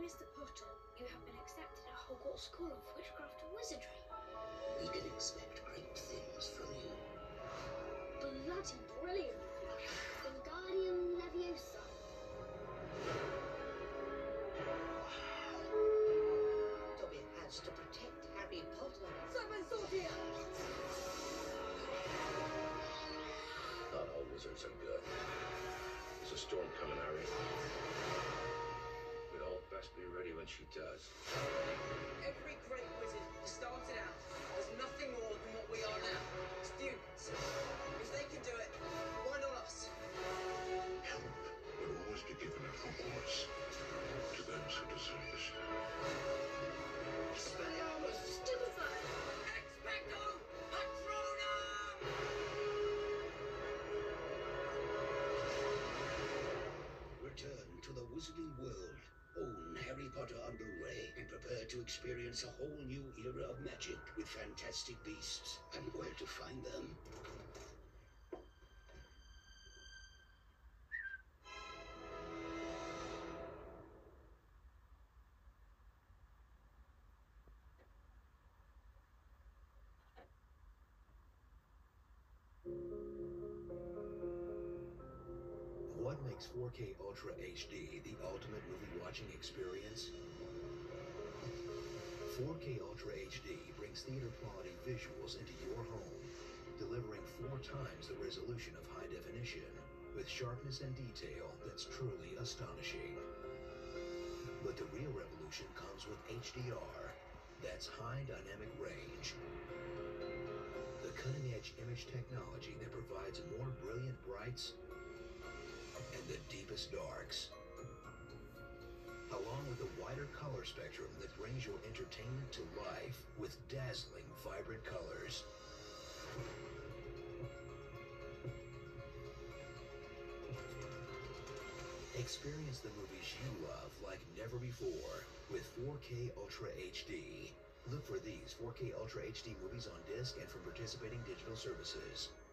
Mr. Potter, you have been accepted at Hogwarts School of Witchcraft and Wizardry. We can expect great things from you. Bloody brilliant! Wingardium Leviosa. Dobby has to protect Harry Potter. Seven Sortia! Not all wizards are good. There's a storm coming, Harry. We'd all best be ready when she does. Every great wizard started out as nothing more than what we are now. Students. If they can do it, why not us? Help will always be given at Hogwarts to those who deserve it. Expelliarmus! Stupefy! Expecto Patronum! Return to the Wizarding World. Own Harry Potter under Ray and prepare to experience a whole new era of magic with fantastic beasts and where to find them. What makes 4K Ultra HD the ultimate movie watching experience? 4K Ultra HD brings theater quality visuals into your home, delivering 4 times the resolution of high definition, with sharpness and detail that's truly astonishing. But the real revolution comes with HDR, that's high dynamic range. The cutting-edge image technology that provides more brilliant brights and the deepest darks, along with a wider color spectrum that brings your entertainment to life with dazzling, vibrant colors. Experience the movies you love like never before with 4K Ultra HD. Look for these 4K Ultra HD movies on disc and from participating digital services.